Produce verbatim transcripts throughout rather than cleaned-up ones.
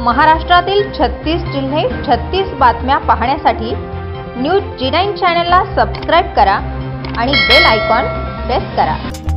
महाराष्ट्रातील छत्तीस जिल्हे छत्तीस बातम्या पाहण्यासाठी न्यूज जी नाईन चॅनलला सबस्क्राइब करा आणि बेल आयकॉन प्रेस करा।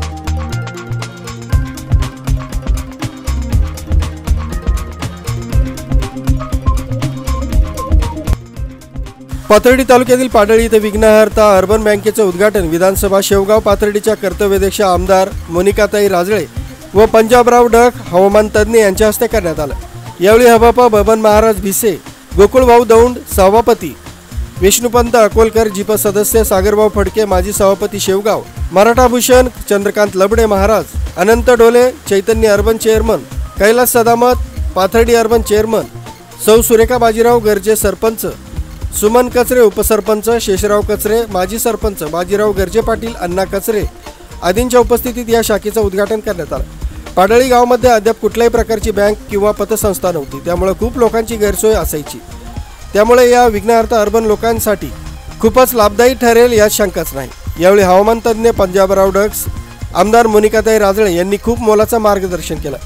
पाथर्डी तालुक्यातील पाडळी येथे विघ्नहर्ता अर्बन बँकेचे उद्घाटन विधानसभा शेवगाव पाथर्डीच्या कर्तव्यदक्ष आमदार मोनिकाताई राजळे व पंजाबराव डक हवामान तज्ञ यांच्या हस्ते करण्यात आलं। यावेळी हबापा बबन महाराज भिसे, गोकुळभाऊ दौंड सभापती, विष्णुपंत अकोलकर जिप सदस्य, सागरभाऊ फडके माजी सभापती Shevgaon, Maratha Bhushan Chandrakant Labade Maharaj, Anant Dole Chaitanya urban chairman, Kailas Sadamat Pathardi urban chairman, सौ सुरेखा बाजीराव गर्जे सरपंच, सुमन कचरे उपसरपंच, शेषराव कचरे माजी सरपंच, बाजीराव गर्जे पाटील, अण्णा कचरे आदींच्या उपस्थितीत या शाखेचं उद्घाटन करण्यात आलं। पाडळी गावामध्ये अद्याप कुठल्याही प्रकारची बँक किंवा पतसंस्था नव्हती, त्यामुळे खूप लोकांची गैरसोय असायची। त्यामुळे या विघ्नहर्ता अर्बन लोकांसाठी खूपच लाभदायी ठरेल यात शंकाच नाही। यावेळी हवामान तज्ञ पंजाबराव डक्स आमदार मोनिकाताई राजळे यांनी खूप मोलाचं मार्गदर्शन केलं।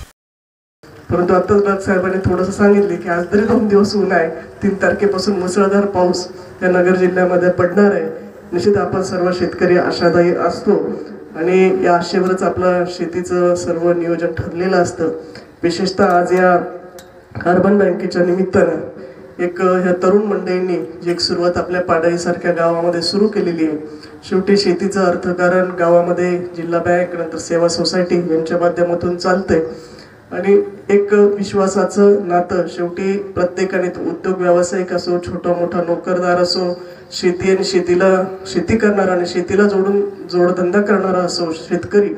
परंतु आत्ताच डॉक्टर साहेबांनी थोडंसं सांगितले की आज तरी दोन दिवस ऊन आहे, तीन तारखेपासून मुसळधार पाऊस या नगर जिल्ह्यामध्ये पडणार आहे। निश्चित आपण सर्व शेतकरी आशादायी असतो आणि या आशेवरच आपलं शेतीचं सर्व नियोजन ठरलेलं असतं। विशेषतः आज या अर्बन बँकेच्या निमित्तानं एक ह्या तरुण मंडळींनी जी एक सुरुवात आपल्या पाडळीसारख्या गावामध्ये सुरू केलेली आहे। शेवटी शेतीचं अर्थकारण गावामध्ये जिल्हा बँक नंतर सेवा सोसायटी यांच्या माध्यमातून चालतंय आणि एक विश्वासाचं नातं शेवटी प्रत्येकाने उद्योग व्यावसायिक असो, छोटा मोठा नोकरदार असो, शेती आणि शेतीला शेती करणारा आणि शेतीला जोडून जोडधंदा करणारा असो, शेतकरी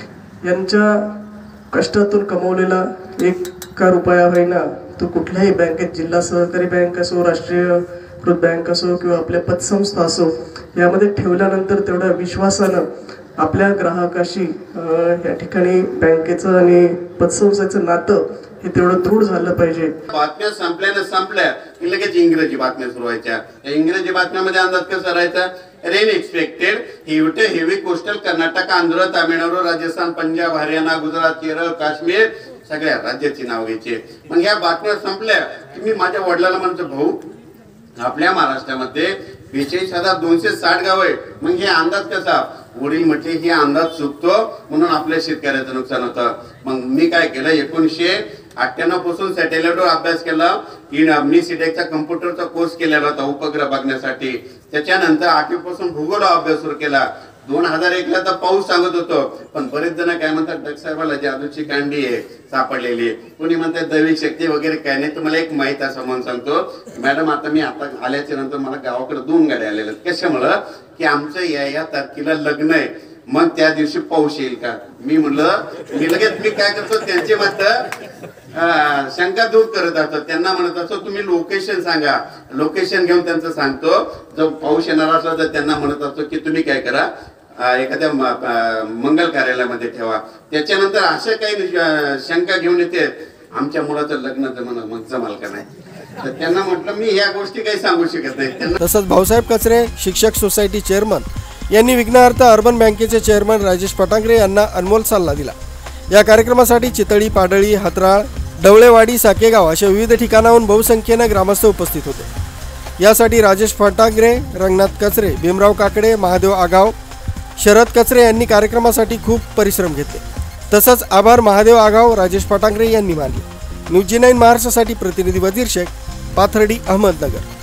यांच्या कष्टातून कमवलेला एक का रुपया होईना तो कुठल्याही बँकेत, जिल्हा सहकारी बँक असो, राष्ट्रीयकृत बँक असो किंवा आपल्या पतसंस्था असो, यामध्ये ठेवल्यानंतर तेवढ्या विश्वासानं आपल्या ग्राहकाशी या ठिकाणी बँकेचं आणि पतसंस्थेचं नातं हे तेवढं दृढ झालं पाहिजे। बातम्या संपल्याने संपल्या की लगेच इंग्रजी बातम्या सुरू व्हायच्या। इंग्रजी बातम्यामध्ये अंदाज कसा राहायचा? Rain expected, heavy heavy coastal Karnataka, Andhra, Tamil Nadu, Rajasthan, Punjab, Haryana, Gujarat, Kerala, Kashmir सगळ्या राज्याची नाव घ्यायची। मग या बातम्या संपल्या की मी माझ्या वडिलांना म्हणतो, भाऊ आपल्या महाराष्ट्रामध्ये बेचाळीस हजार दोनशे साठ गाव आहे, मग हे अंदाज कसा? वडील म्हटले हे अंदाज चुकतो म्हणून आपल्या शेतकऱ्याचं नुकसान होतं। मग मी काय केलं, एकोणीसशे अठ्ठ्याण्णव पासून सॅटेलाइटवर अभ्यास केला। मी सीटेकचा कम्प्युटरचा कोर्स केलेला होता उपग्रह बघण्यासाठी। त्याच्यानंतर आठवी पासून भूगोल अभ्यास सुरू केला। दोन हजार एकला तर पाऊस सांगत होतो, पण बरेच जण काय म्हणतात, डॉक्टर साहेबाला जादूची कांडी आहे सापडलेली, कोणी म्हणतात दैविक शक्ती वगैरे काय नाही। तुम्हाला एक माहिती असं म्हणून सांगतो मॅडम, आता मी आता आल्याच्या नंतर मला गावाकडे दोन गाड्या आलेल्या, कशामुळं की आमचं या या तारखेला लग्न आहे, मग त्या दिवशी पाऊस येईल का? मी म्हणलं मी लगेच मी काय करतो, त्यांचे मत शंका दूर करत असतो। त्यांना म्हणत असतो तुम्ही लोकेशन सांगा, लोकेशन घेऊन त्यांचं सांगतो। जर पाऊस येणार असला तर त्यांना म्हणत असतो की तुम्ही काय करा, एखाद्या मंगल कार्यालयामध्ये ठेवा। त्याच्यानंतर अशा काही शंका घेऊन येते, आमच्या मुलाचं लग्न जमणार, मग जमाल का नाही? तर त्यांना म्हटलं मी या गोष्टी काही सांगू शकत नाही। तसंच भाऊसाहेब कचरे शिक्षक सोसायटी चेअरमन यांनी विघ्नहर्ता अर्बन बँकेचे चेअरमन राजेश पटांगरे यांना अनमोल सल्ला दिला। या कार्यक्रमासाठी चितळी, पाडळी, हातराळ, डवळेवाडी, साकेगाव अशा विविध ठिकाणाहून बहुसंख्येने ग्रामस्थ उपस्थित होते। यासाठी राजेश पटांगरे, रंगनाथ कचरे, भीमराव काकडे, महादेव आगाव, शरद कचरे यांनी कार्यक्रमासाठी खूप परिश्रम घेतले। तसंच आभार महादेव आगाव, राजेश पटांगरे यांनी मानले। न्यूज जी नाईन महाराष्ट्रासाठी प्रतिनिधी वजीर शेख, पाथर्डी, अहमदनगर।